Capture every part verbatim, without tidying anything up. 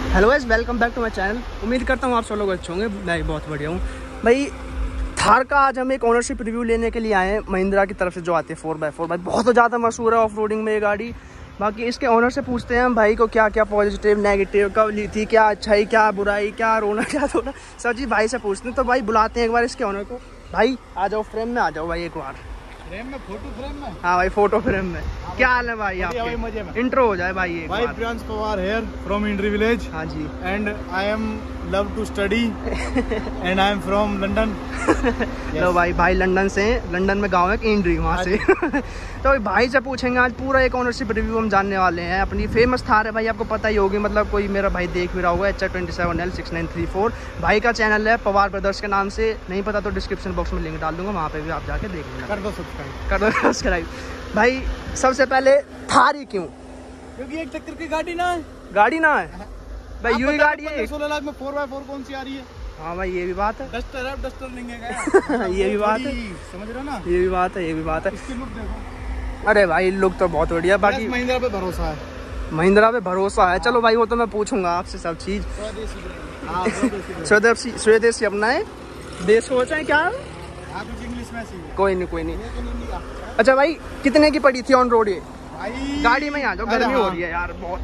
Hello guys, welcome back to my channel. उम्मीद करता हूँ आप सब लोग अच्छे होंगे। मैं भी बहुत बढ़िया हूँ भाई। थार का आज हम एक ओनरशिप रिव्यू लेने के लिए आए हैं महिंद्रा की तरफ से, जो आती है फोर बाई फोर। भाई बहुत ज़्यादा मशहूर है ऑफ रोडिंग में ये गाड़ी। बाकी इसके ओनर से पूछते हैं हम भाई को क्या क्या पॉजिटिव नेगेटिव कब ली थी, क्या अच्छाई क्या बुराई, क्या रोना क्या धोना, सब चीज़ भाई से पूछते हैं। तो भाई बुलाते हैं एक बार इसके ओनर को। भाई आ जाओ, फ्रेम में आ जाओ भाई एक बार। फ्रेम में, फोटो फ्रेम में। हाँ भाई, फोटो फ्रेम में। क्या हाल है भाई आपके? भाई मजे में। इंट्रो हो जाए भाई। भाई Priyansh Pawar here from Indri village. हाँ जी। And I am love to study and I am from London. लो भाई, भाई लंदन से, लंदन में गांव है इंड्री, वहाँ से। तो भाई से पूछेंगे आज पूरा एक ओनरशिप रिव्यू हम जानने वाले हैं। अपनी फेमस थार है भाई, आपको पता ही होगी, मतलब कोई मेरा भाई देख भी रहा होगा। H R twenty seven L six nine three four भाई का चैनल है, पवार ब्रदर्स के नाम से। नहीं पता तो डिस्क्रिप्शन बॉक्स में लिंक डाल दूंगा, वहाँ पे भी आप जाके देख लेना। कर दो सब्सक्राइब, कर दो सब्सक्राइब। भाई सबसे पहले थार ही क्यों? क्योंकि एक चक्कर की गाड़ी ना है। गाड़ी ना है भाई, यू ही गाड़ी है। सोलह लाख में फोर बाय फोर कौन सी आ रही है? हाँ भाई, ये भी बात है। डस्टर है, डस्टर नहीं है। ये भी बात है, समझ रहे हो ना? ये भी बात है, ये भी बात है। इसकी लुक देखो। अरे भाई लुक तो बहुत बढ़िया। बाकी महिंद्रा पे भरोसा है, महिंद्रा पे भरोसा है। चलो भाई वो तो मैं पूछूंगा आपसे सब चीज। स्वदेशी स्वदेशी अपना है, देश को बचाए क्या? इंग्लिश में कोई नहीं कोई नहीं। अच्छा भाई, कितने की पड़ी थी ऑन रोड ये? भाई गाड़ी में ही आ जाओ, गर्मी हो रही है यार, बहुत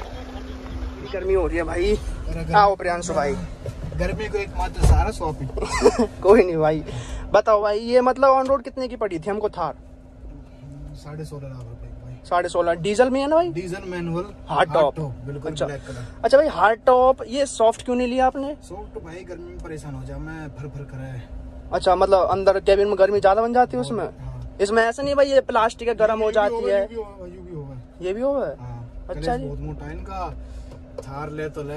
गर्मी हो रही है भाई। आओ प्रियांशु भाई। गर्मी को एक मात्र सहारा शॉपिंग। कोई नहीं भाई, बताओ भाई ये मतलब ऑन रोड कितने की पड़ी थी हमको थार? साढ़े सोलह लाख रुपए भाई। साढ़े सोलह डीजल में है ना भाई? डीजल मैनुअल हार्ड टॉप, बिल्कुल अच्छा। Black colour. अच्छा भाई हार्ड टॉप, ये सॉफ्ट क्यों नहीं लिया आपने? सॉफ्ट भाई गर्मी में परेशान हो जा, मैं फर फर कर है। अच्छा, मतलब अंदर कैबिन में गर्मी ज्यादा बन जाती है उसमें। हाँ। इसमें ऐसा नहीं भाई ये प्लास्टिक है, गर्म हो जाती है। ये भी होगा, ये भी होगा। ये भी होगा। हाँ, अच्छा जी। बहुत मोटा है इनका। थार ले तो ले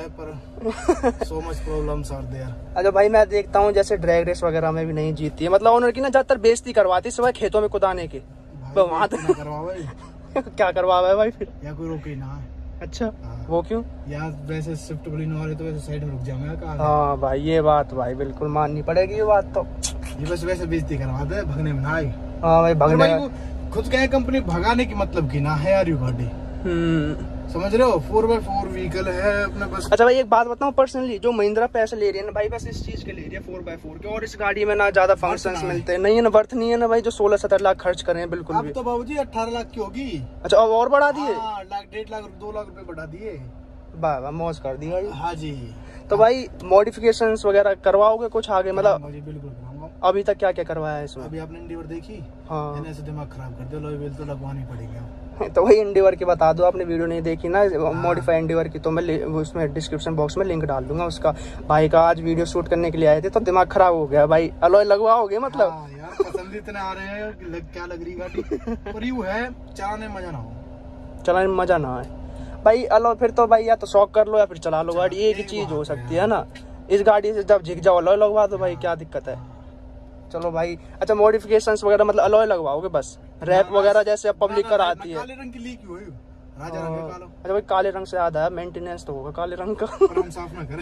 पर so much problems are there. अच्छा भाई, मैं देखता हूँ जैसे ड्रैग रेस वगैरह में भी नहीं जीतती है, मतलब ओनर की ना ज्यादातर बेइज्जती करवाती है सिवाय खेतों में कुदाने के। तो वहाँ तो करवा क्या करवावा है भाई फिर? या कोई रोके ना। अच्छा हाँ। वो क्यों? या वैसे शिफ्ट बलिनो वाले तो वैसे साइड में रुक जाऊंगा। हाँ भाई ये बात भाई बिल्कुल माननी पड़ेगी, ये बात तो। ये बस वैसे बेइज्जती करवाते हैं, भगने में ना आई। हाँ भाई भगने भाई खुद क्या कंपनी भगाने की मतलब की ना है यार ये गाड़ी। हम्म समझ रहे हो, फोर बाय फोर व्हीकल है अपने बस। अच्छा भाई एक बात बताऊं, पर्सनली जो महिंद्रा पैसे ले रही है ना भाई, बस इस चीज के ले रही है फोर बाय फोर के। और इस गाड़ी में ना ज्यादा फंक्शंस मिलते हैं, नहीं है ना, वर्थ नहीं है ना भाई जो सोलह सत्रह लाख खर्च करें बिल्कुल अब भी। तो बाबूजी अठारह लाख की होगी। अच्छा अब और बढ़ा दिए? लाख डेढ़ लाख दो लाख रुपए बढ़ा दिए। वाह वाह, मौज कर दी भाई। हाँ जी। तो भाई मॉडिफिकेशंस वगैरह करवाओगे कुछ आगे? मतलब बिल्कुल कराऊंगा। अभी तक क्या क्या करवाया है इसमें? अभी आपने इंडिवर देखी? हाँ। ऐसे दिमाग खराब कर दिया, लोई व्हील तो लगवानी पड़ेगी। तो वही इंडिवर की बता दो, आपने वीडियो नहीं देखी ना मॉडिफाई इंडिवर की, तो मैं उसमें डिस्क्रिप्शन बॉक्स में लिंक डाल दूंगा उसका। भाई का आज वीडियो शूट करने के लिए आए थे तो दिमाग खराब हो गया भाई। अलॉय लगवाओगे मतलब? हाँ यार, पसंद इतने आ रहे हैं कि लग, क्या लग रही गाड़ी पर यूं है चलाने में मजा ना हो। चलाने में मजा ना आए भाई अलॉय, फिर तो भाई या तो शौक कर लो या फिर चला लो गाड़ी, एक ही चीज हो सकती है ना। इस गाड़ी से जब झिक जाओ अलॉय लगवा दो भाई, क्या दिक्कत है? चलो भाई। अच्छा मॉडिफिकेशंस वगैरह मतलब अलॉय लगवाओगे बस? रैप वगैरह जैसे अब पब्लिक कराती है। काले रंग की लीक हुई राजा रंग का कालो। अच्छा भाई काले रंग से याद आया, मेंटेनेंस तो होगा काले रंग का। पर हम साफ ना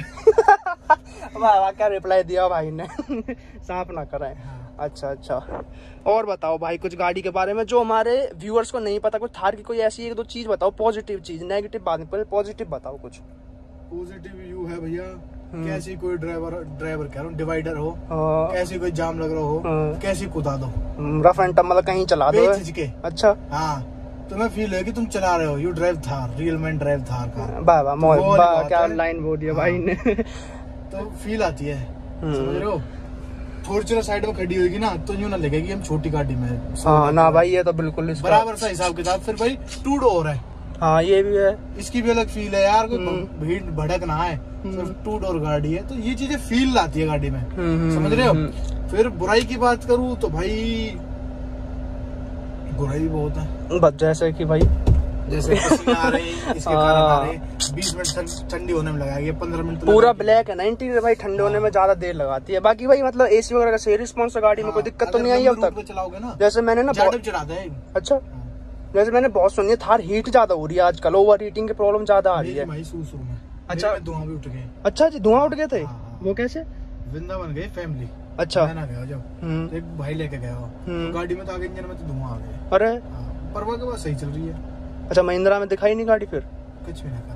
करें। वाह वाह, क्या रिप्लाई दिया भाई ने। साफ ना कराएं। अच्छा अच्छा, और बताओ भाई कुछ गाड़ी के बारे में जो हमारे व्यूअर्स को नहीं पता। कुछ थार की कोई ऐसी एक दो चीज बताओ, पॉजिटिव चीज, नेगेटिव बाद में, पहले पॉजिटिव बताओ कुछ। पॉजिटिव यू है भैया, कैसी कोई ड्राइवर ड्राइवर कह रहा हूँ डिवाइडर हो, हाँ। कैसी कोई जाम लग रहा हो, हाँ। कैसी कुदा दो, रफ एंड टफ मतलब कहीं चला दो के। अच्छा हाँ, तुम्हें फील है कि तुम चला रहे हो, you drive Thar, real man drive Thar का। वाह वाह, मौज, वाह क्या लाइन बोल दिया भाई ने। तो फील आती है, समझ रहे हो। फॉर्च्यूनर साइड में खड़ी होगी ना तो यूं ना लगेगी हम छोटी गाड़ी में। हाँ ना भाई, ये तो बिल्कुल बराबर सा हिसाब किताब। फिर भाई टू डोर है। हाँ ये भी है, इसकी भी अलग फील है यार, कोई भीड़ भड़क ना है, सिर्फ टू डोर गाड़ी है तो ये चीजें फील आती है गाड़ी में, समझ रहे हो। फिर बुराई की बात करूँ तो भाई बुराई भी बहुत है, बस जैसे कि भाई जैसे पसीना आ रहे हैं, इसके कारण आ रहे हैं, बीस मिनट ठंडी होने में लगाएगी, पंद्रह मिनट पूरा ब्लैक है ना इंटीरियर भाई, ठंडे होने में ज्यादा देर लगाती है। बाकी भाई मतलब एसी वगैरह का सही रिस्पॉन्स है गाड़ी में, कोई दिक्कत तो नहीं आई अब तक? चलाओगे ना जैसे मैंने ना चलाते हैं। अच्छा, जैसे मैंने बहुत सुनी है थार हीट ज्यादा हो रही है आजकल, ओवर हीटिंग की प्रॉब्लम ज्यादा आ रही है। अच्छा धुआं भी उठ गए। अच्छा जी, धुआं उठ गए थे? वो कैसे? वृंदावन गए फैमिली। अच्छा, मैं ना गया जब, एक भाई लेके गया तो गाड़ी में तो आगे इंजन में तो धुआं आ गया। अरे पर वो के बाद सही चल रही है। अच्छा महिंद्रा में दिखाई नहीं गाड़ी फिर? कुछ भी ना करना,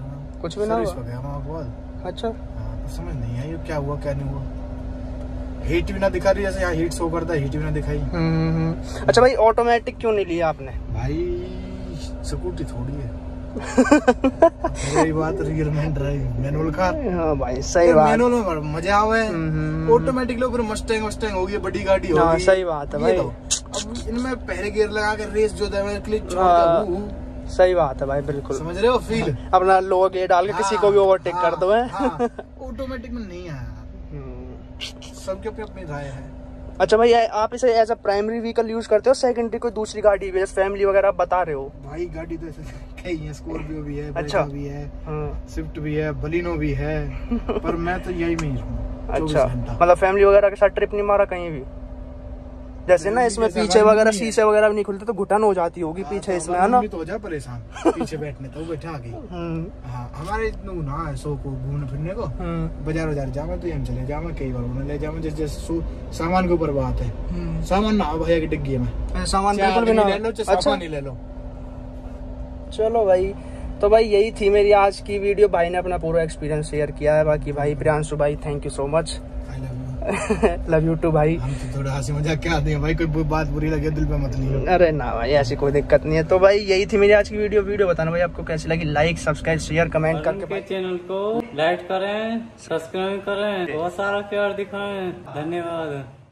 कुछ भी ना सर्विस हुआ? पे गया मैं आपके बाद। अच्छा। हाँ, तो समझ नहीं आई क्या हुआ क्या नहीं हुआ। हीट भी ना दिखा रही, जैसे यहाँ हीट शो करता है, हीट भी ना दिखाई। हम्म। अच्छा भाई, ऑटोमेटिक क्यों नहीं लिया आपने? भाई स्कूटी थोड़ी है। यही बात, real man drive manual car. हाँ भाई सही बात। मैनुअल में मजा आवे, ऑटोमेटिक लो, फिर मस्टैंग मस्टैंग होगी, बड़ी गाड़ी होगी। हाँ सही बात है भाई। तो अब इनमें पहले गियर लगा के रेस जो है क्लिक छोड़ हाँ, के वो सही बात है भाई, बिल्कुल समझ रहे हो फील। अपना लो गियर डाल के हाँ, किसी को भी ओवरटेक हाँ, कर दो है। हाँ, ऑटोमेटिक में नहीं आया। सबके अपनी अपनी राय है। अच्छा भाई, आप इसे as a primary vehicle use करते हो, सेकेंडरी कोई दूसरी गाड़ी भी, जैसे फैमिली वगैरह आप बता रहे हो? भाई गाड़ी तो ऐसे कई है, स्कॉर्पियो भी है, अच्छा भी है, हाँ। स्विफ्ट भी है, बलिनो भी है, पर मैं तो यही में ही हूँ। अच्छा, मतलब फैमिली वगैरह के साथ ट्रिप नहीं मारा कहीं भी? जैसे ना इसमें पीछे वगैरह शीशे वगैरह भी नहीं खुलते तो घुटन हो जाती होगी पीछे इसमें, है ना? तो हो जा परेशान पीछे बैठने तो बैठा आगे। हाँ, हमारे इतना ना है शो को घूमने फिरने को, बाजार बाजार जावे तो हम चले जावे, कई बार उन्हें ले जावे, जैसे जैसे सामान के ऊपर बात है। सामान ना हो भैया की डिग्गी में, सामान बिल्कुल भी ना ले लो, अच्छा नहीं ले लो। चलो भाई, तो भाई यही थी मेरी आज की वीडियो। भाई ने अपना पूरा एक्सपीरियंस शेयर किया है। बाकी भाई प्रियांशु भाई, thank you so much. Love you too भाई। हम तो थोड़ा हंसी मजाक क्या दें भाई, कोई बात बुरी लगे दिल पे मत लियो। अरे ना भाई, ऐसी कोई दिक्कत नहीं है। तो भाई यही थी मेरी आज की वीडियो। वीडियो बताना भाई आपको कैसी लगी, लाइक सब्सक्राइब शेयर कमेंट करके चैनल को लाइक करें, सब्सक्राइब करें, बहुत सारा प्यार दिखाएं। धन्यवाद।